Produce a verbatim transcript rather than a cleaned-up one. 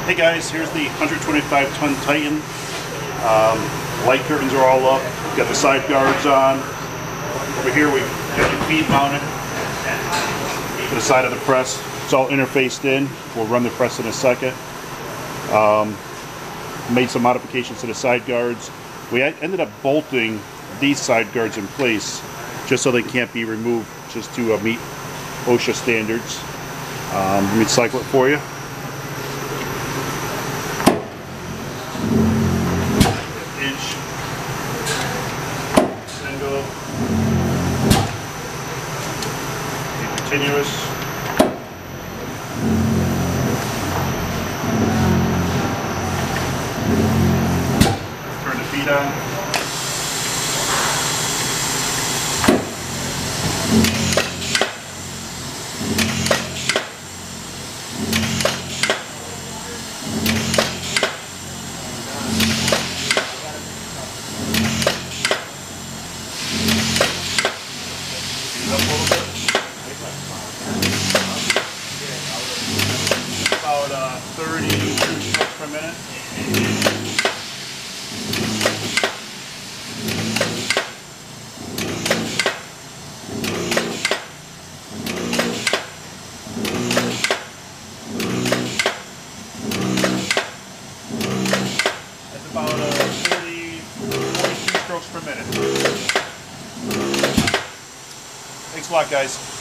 Hey guys, here's the one hundred twenty-five ton Titan. Um, light curtains are all up. We've got the side guards on. Over here we've got your feet mounted to the side of the press. It's all interfaced in. We'll run the press in a second. Um, made some modifications to the side guards. We ended up bolting these side guards in place just so they can't be removed, just to uh, meet OSHA standards. Um, let me cycle it for you. Inch, single, continuous. Turn the feet on. About uh, thirty strokes per minute. That's about uh, forty, forty-two strokes per minute. Thanks a lot, guys.